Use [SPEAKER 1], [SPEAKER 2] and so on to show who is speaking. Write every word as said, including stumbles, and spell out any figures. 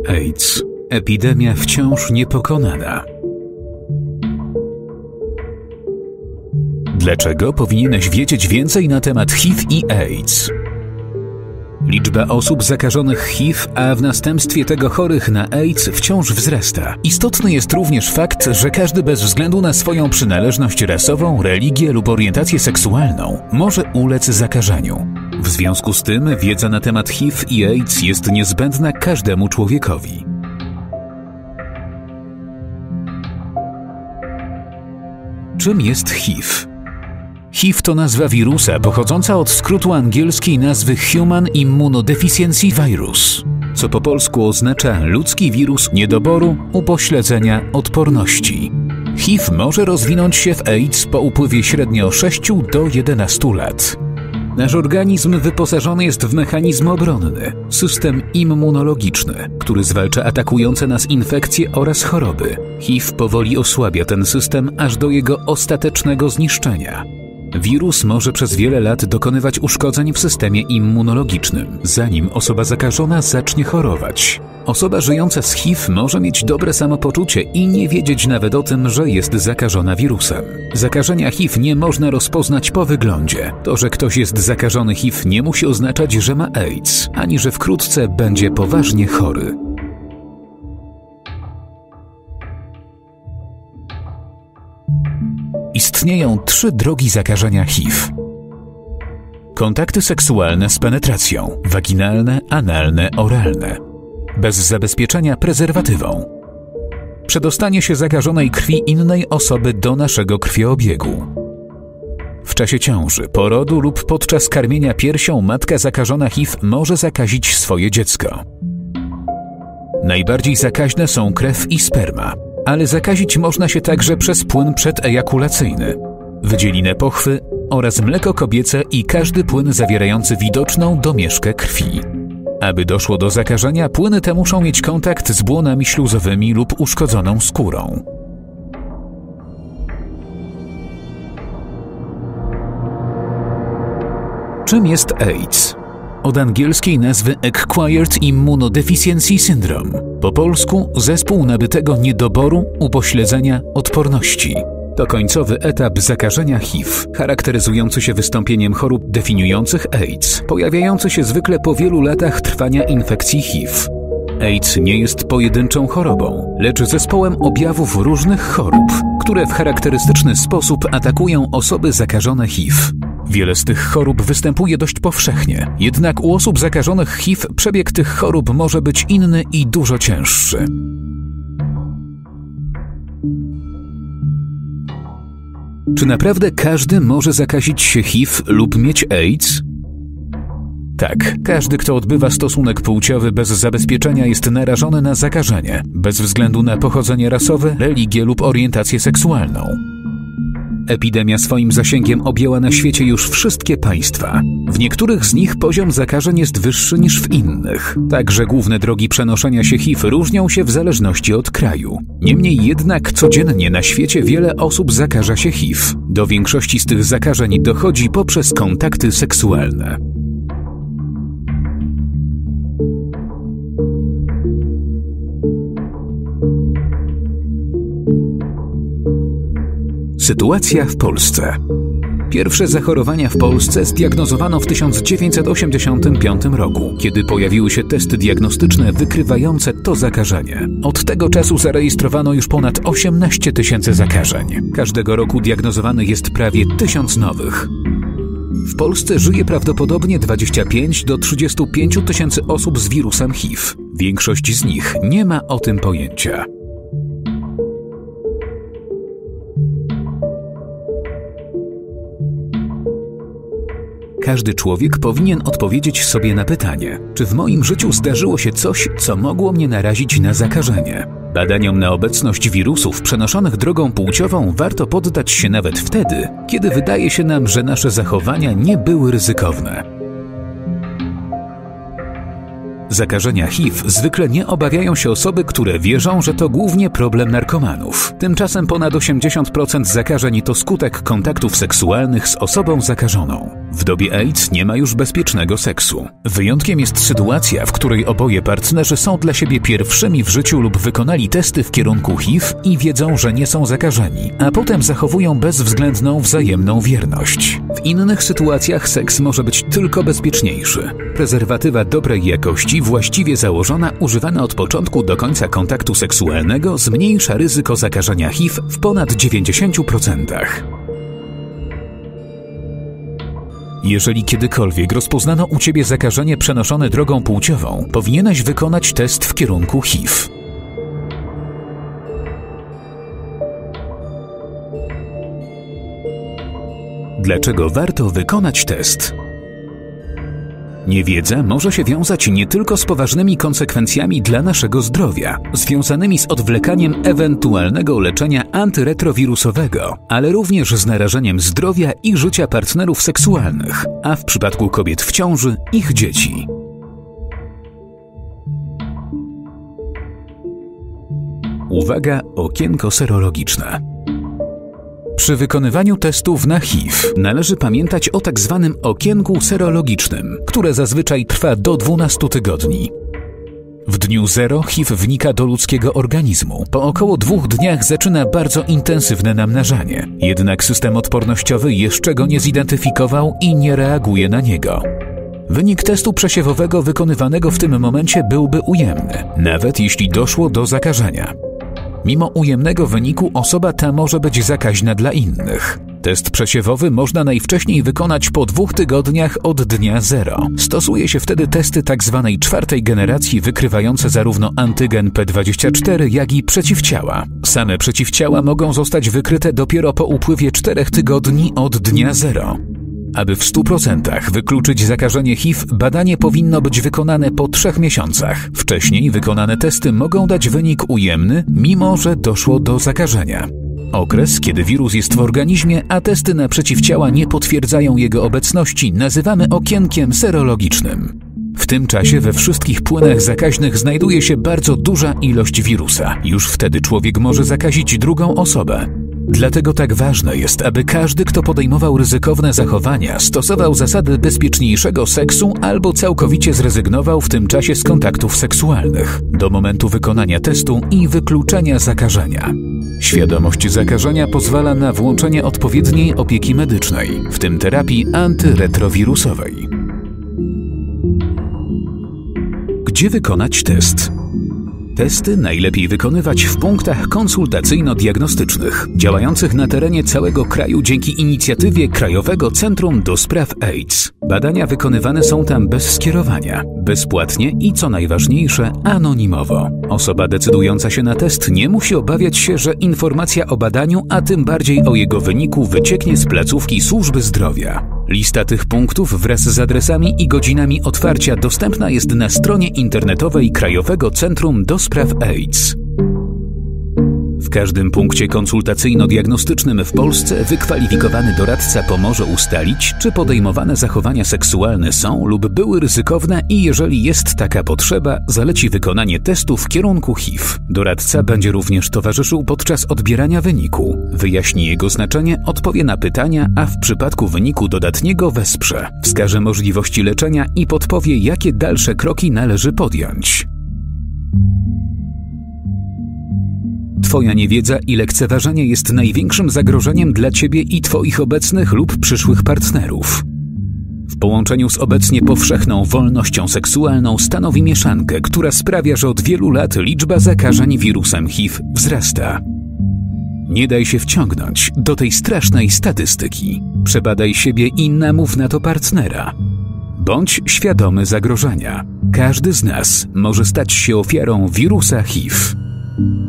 [SPEAKER 1] AIDS. Epidemia wciąż niepokonana. Dlaczego powinieneś wiedzieć więcej na temat H I V i AIDS? Liczba osób zakażonych H I V, a w następstwie tego chorych na AIDS wciąż wzrasta. Istotny jest również fakt, że każdy bez względu na swoją przynależność rasową, religię lub orientację seksualną może ulec zakażeniu. W związku z tym wiedza na temat H I V i AIDS jest niezbędna każdemu człowiekowi. Czym jest H I V? H I V to nazwa wirusa pochodząca od skrótu angielskiej nazwy Human Immunodeficiency Virus, co po polsku oznacza ludzki wirus niedoboru, upośledzenia, odporności. H I V może rozwinąć się w AIDS po upływie średnio sześciu do jedenastu lat. Nasz organizm wyposażony jest w mechanizm obronny, system immunologiczny, który zwalcza atakujące nas infekcje oraz choroby. H I V powoli osłabia ten system aż do jego ostatecznego zniszczenia. Wirus może przez wiele lat dokonywać uszkodzeń w systemie immunologicznym, zanim osoba zakażona zacznie chorować. Osoba żyjąca z H I V może mieć dobre samopoczucie i nie wiedzieć nawet o tym, że jest zakażona wirusem. Zakażenia H I V nie można rozpoznać po wyglądzie. To, że ktoś jest zakażony H I V, nie musi oznaczać, że ma AIDS, ani że wkrótce będzie poważnie chory. Istnieją trzy drogi zakażenia H I V. Kontakty seksualne z penetracją, waginalne, analne, oralne. Bez zabezpieczenia prezerwatywą. Przedostanie się zakażonej krwi innej osoby do naszego krwiobiegu. W czasie ciąży, porodu lub podczas karmienia piersią matka zakażona H I V może zakazić swoje dziecko. Najbardziej zakaźne są krew i sperma, ale zakazić można się także przez płyn przedejakulacyjny, wydzielinę pochwy oraz mleko kobiece i każdy płyn zawierający widoczną domieszkę krwi. Aby doszło do zakażenia, płyny te muszą mieć kontakt z błonami śluzowymi lub uszkodzoną skórą. Czym jest AIDS? Od angielskiej nazwy Acquired Immunodeficiency Syndrome. Po polsku zespół nabytego niedoboru, upośledzenia, odporności. To końcowy etap zakażenia H I V, charakteryzujący się wystąpieniem chorób definiujących AIDS, pojawiający się zwykle po wielu latach trwania infekcji H I V. AIDS nie jest pojedynczą chorobą, lecz zespołem objawów różnych chorób, które w charakterystyczny sposób atakują osoby zakażone H I V. Wiele z tych chorób występuje dość powszechnie, jednak u osób zakażonych H I V przebieg tych chorób może być inny i dużo cięższy. Czy naprawdę każdy może zakazić się H I V lub mieć AIDS? Tak, każdy, kto odbywa stosunek płciowy bez zabezpieczenia, jest narażony na zakażenie, bez względu na pochodzenie rasowe, religię lub orientację seksualną. Epidemia swoim zasięgiem objęła na świecie już wszystkie państwa. W niektórych z nich poziom zakażeń jest wyższy niż w innych. Także główne drogi przenoszenia się H I V różnią się w zależności od kraju. Niemniej jednak codziennie na świecie wiele osób zakaża się H I V. Do większości z tych zakażeń dochodzi poprzez kontakty seksualne. Sytuacja w Polsce. Pierwsze zachorowania w Polsce zdiagnozowano w tysiąc dziewięćset osiemdziesiątym piątym roku, kiedy pojawiły się testy diagnostyczne wykrywające to zakażenie. Od tego czasu zarejestrowano już ponad osiemnaście tysięcy zakażeń. Każdego roku diagnozowanych jest prawie tysiąc nowych. W Polsce żyje prawdopodobnie dwadzieścia pięć do trzydziestu pięciu tysięcy osób z wirusem H I V. Większość z nich nie ma o tym pojęcia. Każdy człowiek powinien odpowiedzieć sobie na pytanie, czy w moim życiu zdarzyło się coś, co mogło mnie narazić na zakażenie. Badaniom na obecność wirusów przenoszonych drogą płciową warto poddać się nawet wtedy, kiedy wydaje się nam, że nasze zachowania nie były ryzykowne. Zakażenia H I V zwykle nie obawiają się osoby, które wierzą, że to głównie problem narkomanów. Tymczasem ponad osiemdziesiąt procent zakażeń to skutek kontaktów seksualnych z osobą zakażoną. W dobie AIDS nie ma już bezpiecznego seksu. Wyjątkiem jest sytuacja, w której oboje partnerzy są dla siebie pierwszymi w życiu lub wykonali testy w kierunku H I V i wiedzą, że nie są zakażeni, a potem zachowują bezwzględną wzajemną wierność. W innych sytuacjach seks może być tylko bezpieczniejszy. Prezerwatywa dobrej jakości, właściwie założona, używana od początku do końca kontaktu seksualnego zmniejsza ryzyko zakażenia H I V w ponad dziewięćdziesięciu procentach. Jeżeli kiedykolwiek rozpoznano u Ciebie zakażenie przenoszone drogą płciową, powinieneś wykonać test w kierunku H I V. Dlaczego warto wykonać test? Niewiedza może się wiązać nie tylko z poważnymi konsekwencjami dla naszego zdrowia, związanymi z odwlekaniem ewentualnego leczenia antyretrowirusowego, ale również z narażeniem zdrowia i życia partnerów seksualnych, a w przypadku kobiet w ciąży ich dzieci. Uwaga, okienko serologiczne. Przy wykonywaniu testów na H I V należy pamiętać o tak zwanym okienku serologicznym, które zazwyczaj trwa do dwunastu tygodni. W dniu zero H I V wnika do ludzkiego organizmu. Po około dwóch dniach zaczyna bardzo intensywne namnażanie. Jednak system odpornościowy jeszcze go nie zidentyfikował i nie reaguje na niego. Wynik testu przesiewowego wykonywanego w tym momencie byłby ujemny, nawet jeśli doszło do zakażenia. Mimo ujemnego wyniku osoba ta może być zakaźna dla innych. Test przesiewowy można najwcześniej wykonać po dwóch tygodniach od dnia zero. Stosuje się wtedy testy tzw. czwartej generacji wykrywające zarówno antygen P dwadzieścia cztery, jak i przeciwciała. Same przeciwciała mogą zostać wykryte dopiero po upływie czterech tygodni od dnia zero. Aby w stu procentach wykluczyć zakażenie H I V, badanie powinno być wykonane po trzech miesiącach. Wcześniej wykonane testy mogą dać wynik ujemny, mimo że doszło do zakażenia. Okres, kiedy wirus jest w organizmie, a testy na przeciwciała nie potwierdzają jego obecności, nazywamy okienkiem serologicznym. W tym czasie we wszystkich płynach zakaźnych znajduje się bardzo duża ilość wirusa. Już wtedy człowiek może zakazić drugą osobę. Dlatego tak ważne jest, aby każdy, kto podejmował ryzykowne zachowania, stosował zasady bezpieczniejszego seksu albo całkowicie zrezygnował w tym czasie z kontaktów seksualnych do momentu wykonania testu i wykluczenia zakażenia. Świadomość zakażenia pozwala na włączenie odpowiedniej opieki medycznej, w tym terapii antyretrowirusowej. Gdzie wykonać test? Testy najlepiej wykonywać w punktach konsultacyjno-diagnostycznych, działających na terenie całego kraju dzięki inicjatywie Krajowego Centrum do Spraw AIDS. Badania wykonywane są tam bez skierowania, bezpłatnie i co najważniejsze, anonimowo. Osoba decydująca się na test nie musi obawiać się, że informacja o badaniu, a tym bardziej o jego wyniku, wycieknie z placówki służby zdrowia. Lista tych punktów wraz z adresami i godzinami otwarcia dostępna jest na stronie internetowej Krajowego Centrum do Spraw AIDS. W każdym punkcie konsultacyjno-diagnostycznym w Polsce wykwalifikowany doradca pomoże ustalić, czy podejmowane zachowania seksualne są lub były ryzykowne i jeżeli jest taka potrzeba, zaleci wykonanie testu w kierunku H I V. Doradca będzie również towarzyszył podczas odbierania wyniku, wyjaśni jego znaczenie, odpowie na pytania, a w przypadku wyniku dodatniego wesprze, wskaże możliwości leczenia i podpowie, jakie dalsze kroki należy podjąć. Twoja niewiedza i lekceważenie jest największym zagrożeniem dla Ciebie i Twoich obecnych lub przyszłych partnerów. W połączeniu z obecnie powszechną wolnością seksualną stanowi mieszankę, która sprawia, że od wielu lat liczba zakażeń wirusem H I V wzrasta. Nie daj się wciągnąć do tej strasznej statystyki. Przebadaj siebie i namów na to partnera. Bądź świadomy zagrożenia. Każdy z nas może stać się ofiarą wirusa H I V.